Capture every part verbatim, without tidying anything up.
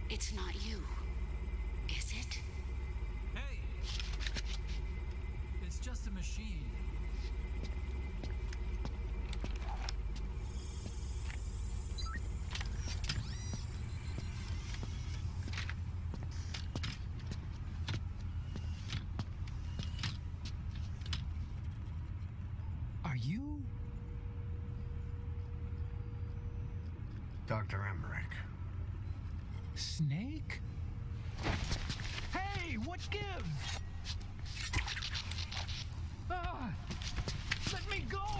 It's not you, is it? Hey! It's just a machine. Are you... Doctor Emmerich. Snake? Hey, what gives? Ah! Let me go!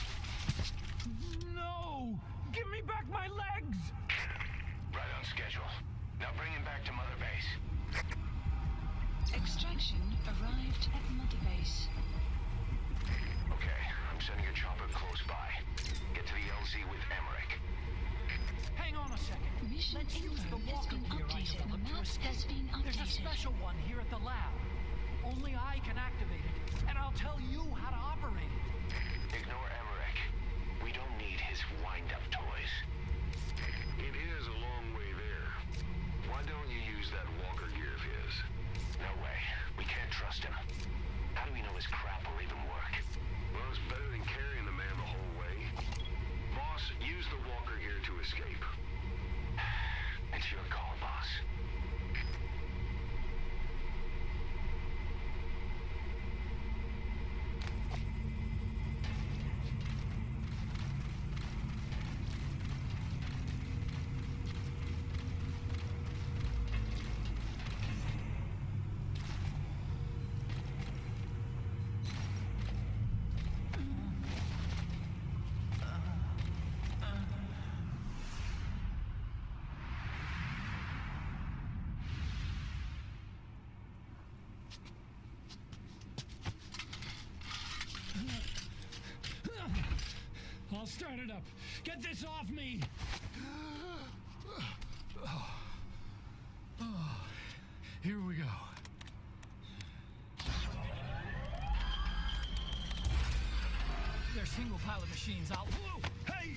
No! Give me back my legs! Right on schedule. Now bring him back to Mother Base. Extraction arrived at Mother Base. Okay, I'm sending a chopper close by. Get to the L Z with Emmerich. Hang on a second. Mission Let's use the info has walker been gear I updated. The developed to map escape. has been There's a updated. special one here at the lab. Only I can activate it, and I'll tell you how to operate it. Ignore Emmerich. We don't need his wind-up toys. It is a long way there. Why don't you use that walker gear of his? No way. We can't trust him. How do we know his crap will even work? Well, it's better than carrying the man the whole way. Boss, use the walker gear to escape. It's your call, boss. I'll start it up. Get this off me! Here we go. They're single pilot machines. I'll... Whoa! Hey!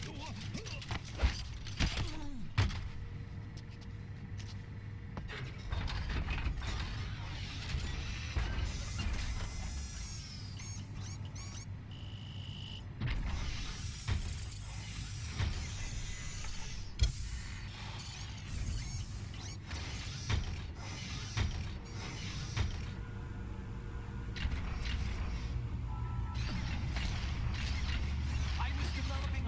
I was developing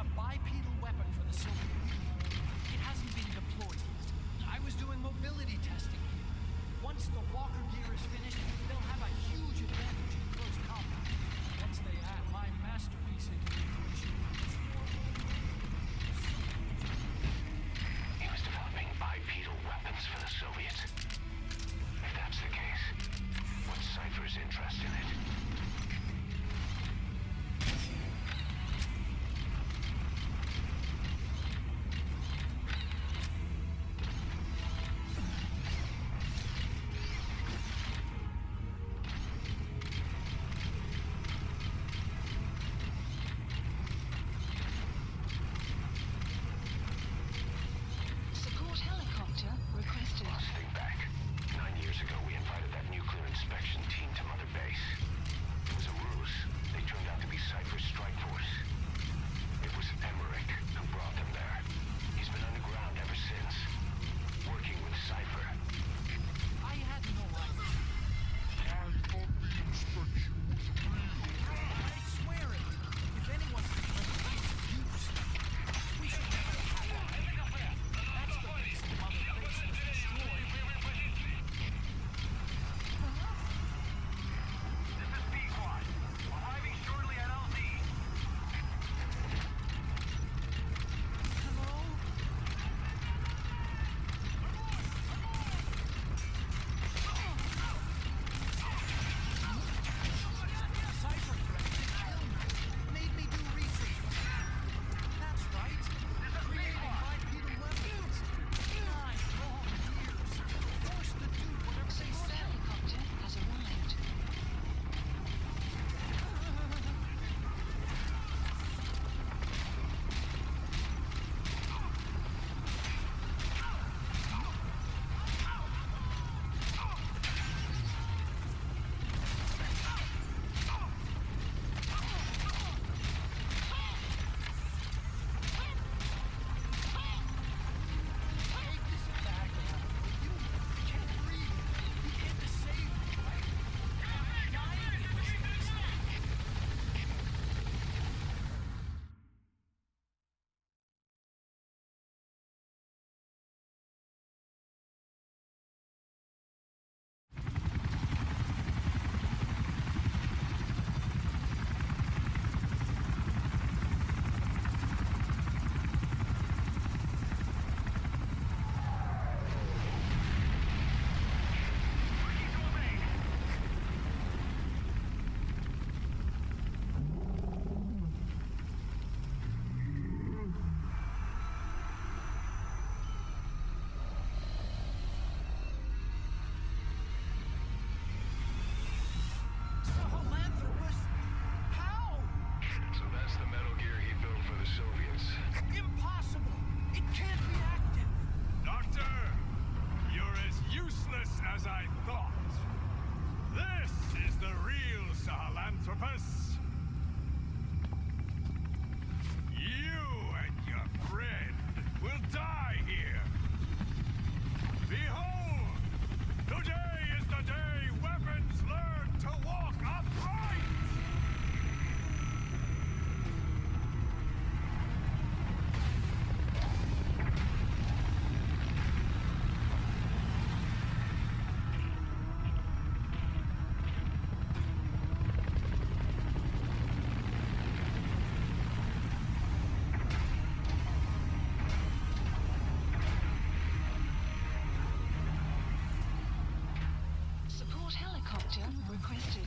Escort helicopter requested.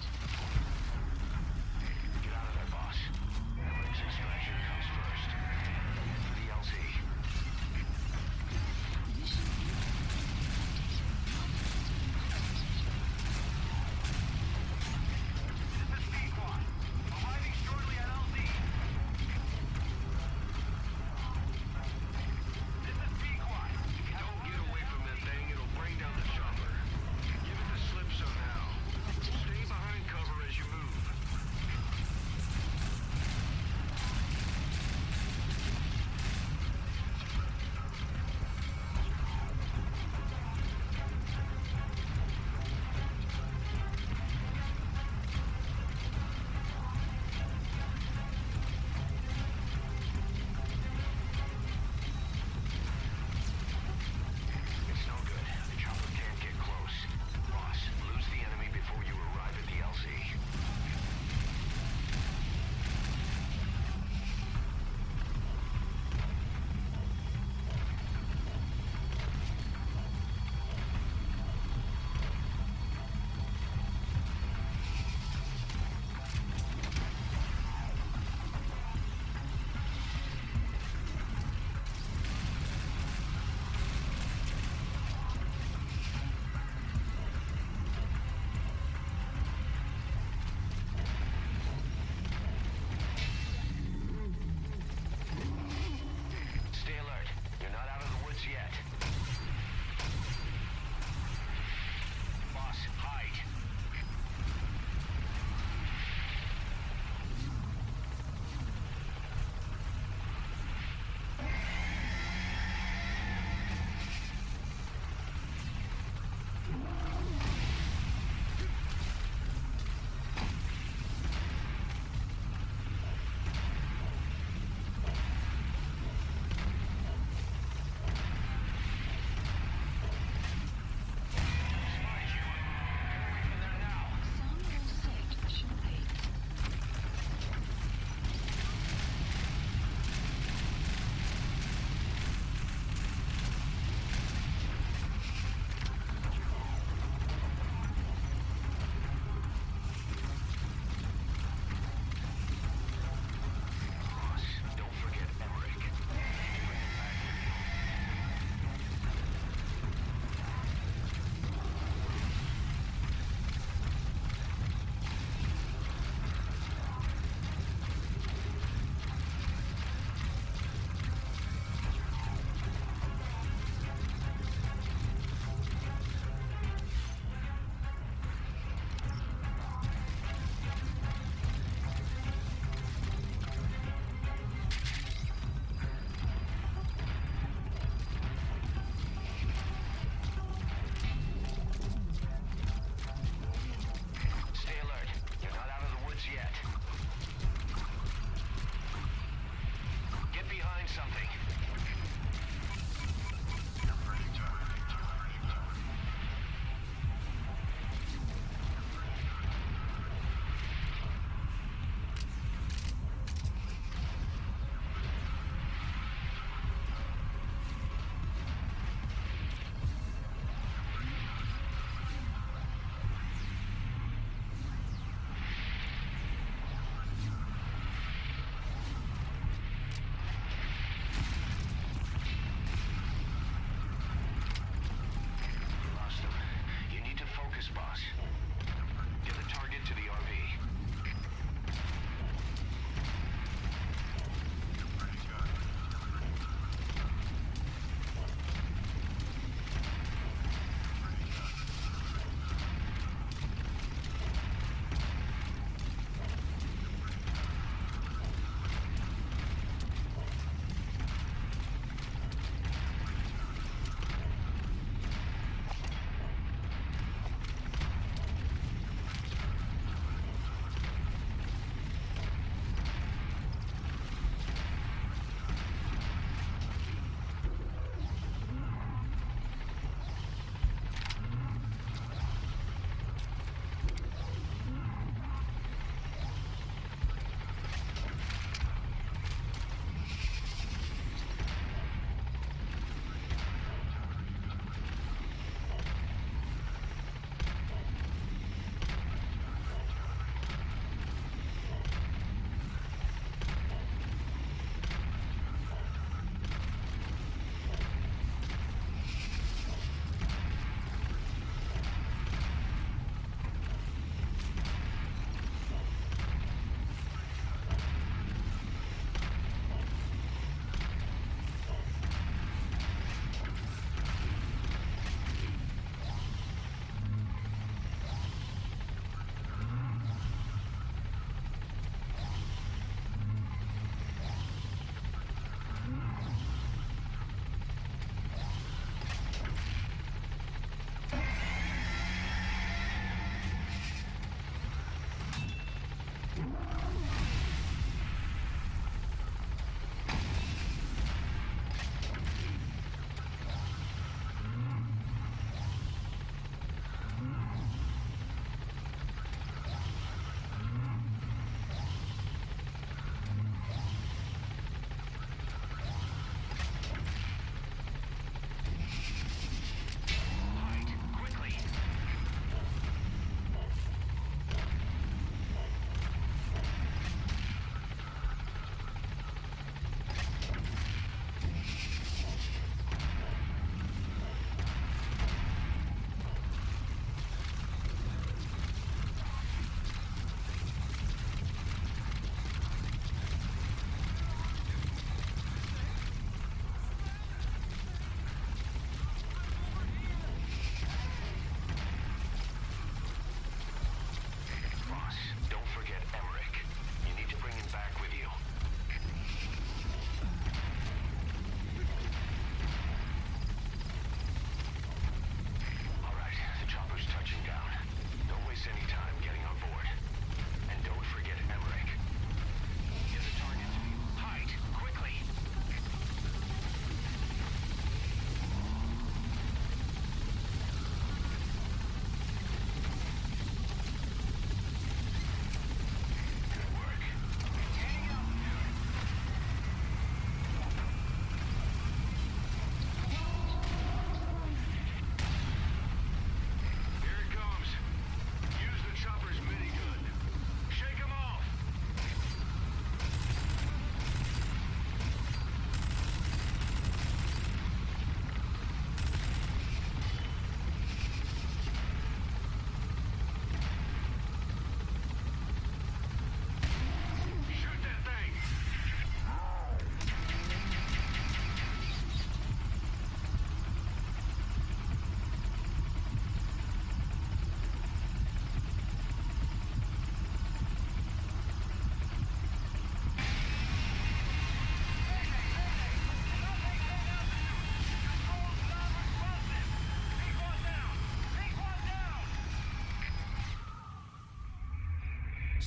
Get out of there, boss. Evidence extraction comes first. For the L Z. Mission This is Pequod. Arriving shortly at L Z. This is Pequod. Don't get away from that thing. It'll bring down the chopper. Give it the slip somehow. Stay behind cover.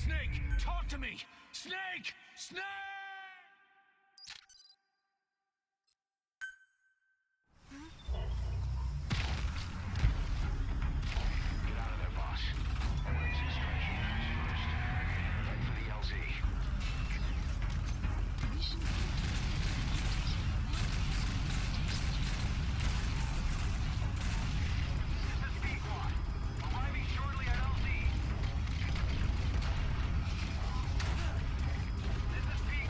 Snake, talk to me! Snake! Snake! Get out of there, boss. Where's the extraction hatch first? Head for the L Z. Mission. This is Pequod. Arriving shortly at L Z. This is Pequod.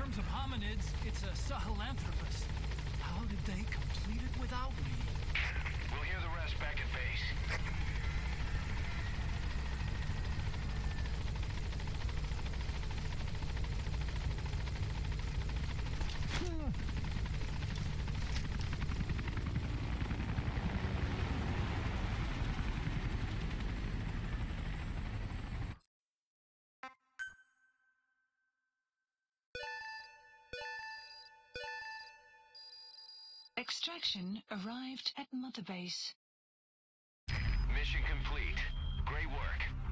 terms of hominids, it's a Sahelanthropus. How did they complete it without me? We'll hear the rest back at base. Extraction arrived at Mother Base. Mission complete. Great work.